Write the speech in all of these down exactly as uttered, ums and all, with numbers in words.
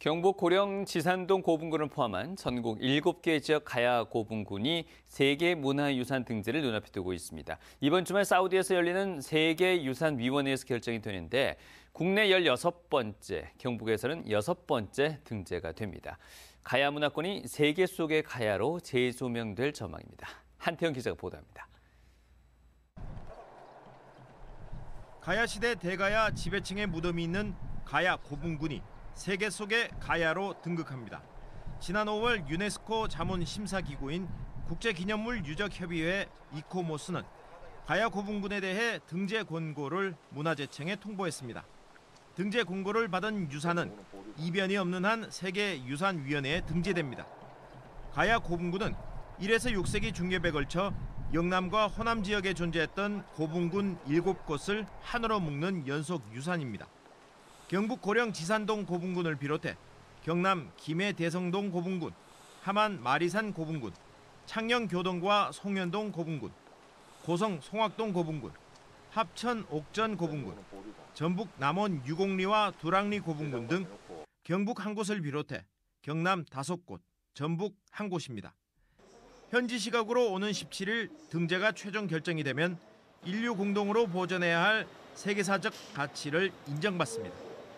경북 고령 지산동 고분군을 포함한 전국 일곱 개 지역 가야 고분군이 세계 문화유산 등재를 눈앞에 두고 있습니다. 이번 주말 사우디에서 열리는 세계유산위원회에서 결정이 되는데 국내 열여섯 번째, 경북에서는 여섯 번째 등재가 됩니다. 가야 문화권이 세계 속의 가야로 재조명될 전망입니다. 한태영 기자가 보도합니다. 가야시대 대가야 지배층의 무덤이 있는 가야 고분군이 세계 속의 가야로 등극합니다. 지난 오월 유네스코 자문심사기구인 국제기념물 유적협의회 이코모스는 가야 고분군에 대해 등재 권고를 문화재청에 통보했습니다. 등재 권고를 받은 유산은 이변이 없는 한 세계유산위원회에 등재됩니다. 가야 고분군은 일에서 육 세기 중엽에 걸쳐 영남과 호남 지역에 존재했던 고분군 일곱 곳을 하나로 묶는 연속 유산입니다. 경북 고령 지산동 고분군을 비롯해 경남 김해 대성동 고분군, 함안 마리산 고분군, 창녕 교동과 송현동 고분군, 고성 송악동 고분군, 합천 옥전 고분군, 전북 남원 유곡리와 두랑리 고분군 등 경북 한 곳을 비롯해 경남 다섯 곳, 전북 한 곳입니다. 현지 시각으로 오는 십칠 일 등재가 최종 결정이 되면 인류 공동으로 보존해야 할 세계사적 가치를 인정받습니다.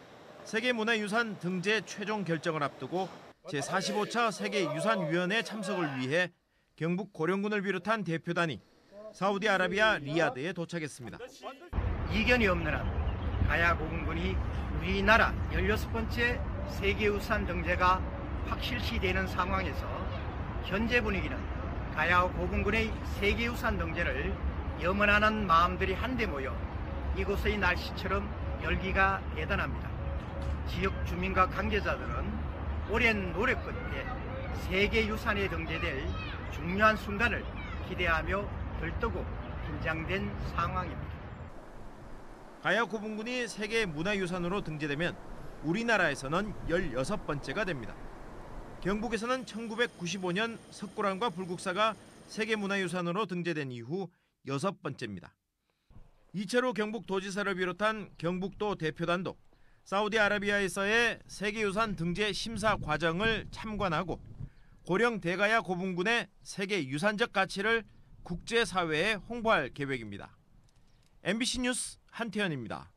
세계문화유산 등재 최종 결정을 앞두고 제사십오 차 세계유산위원회 참석을 위해 경북 고령군을 비롯한 대표단이 사우디아라비아 리야드에 도착했습니다. 이견이 없는 한 가야 고분군이 우리나라 열여섯 번째 세계유산 등재가 확실시되는 상황에서 현재 분위기는 가야 고분군의 세계유산 등재를 염원하는 마음들이 한데 모여 이곳의 날씨처럼 열기가 대단합니다. 지역 주민과 관계자들은 오랜 노력 끝에 세계유산에 등재될 중요한 순간을 기대하며 들뜨고 긴장된 상황입니다. 가야 고분군이 세계문화유산으로 등재되면 우리나라에서는 열여섯 번째가 됩니다. 경북에서는 천구백구십오 년 석굴암과 불국사가 세계문화유산으로 등재된 이후 여섯 번째입니다. 이철우 경북도지사를 비롯한 경북도 대표단도 사우디아라비아에서의 세계유산 등재 심사 과정을 참관하고 고령 대가야 고분군의 세계유산적 가치를 국제사회에 홍보할 계획입니다. 엠비씨 뉴스 한태현입니다.